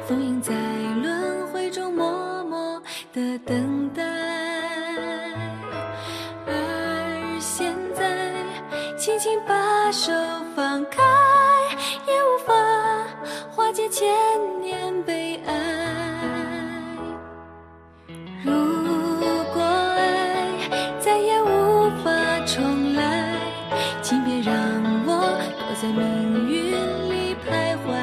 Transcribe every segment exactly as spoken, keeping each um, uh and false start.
封印在轮回中，默默的等待。而现在，轻轻把手放开，也无法化解千年悲哀。如果爱再也无法重来，请别让我躲在命运里徘徊。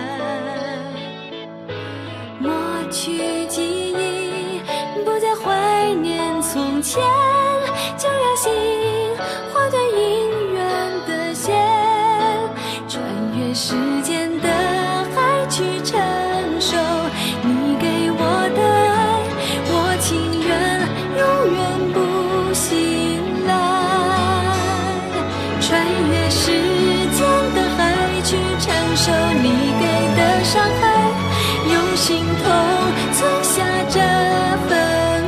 抹去记忆，不再怀念从前，就让心划断姻缘的线，穿越时间的海去承受你给我的爱，我情愿永远不醒来。穿越时间的海去承受你给的伤害，用心痛存下这份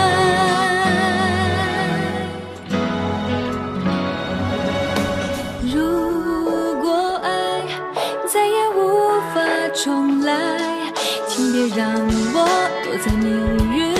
爱。如果爱再也无法重来，请别让我躲在命运